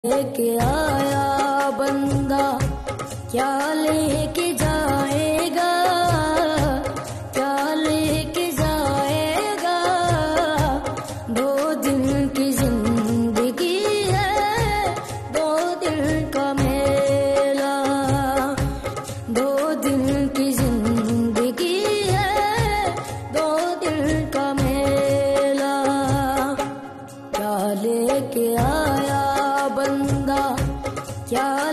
लेके आया बंदा क्या लेके जाएगा, क्या लेके जाएगा। 2 दिन की जिंदगी है, 2 दिन का मेला। 2 दिन की जिंदगी है, 2 दिन का मेला। क्या लेके आया बंदा क्या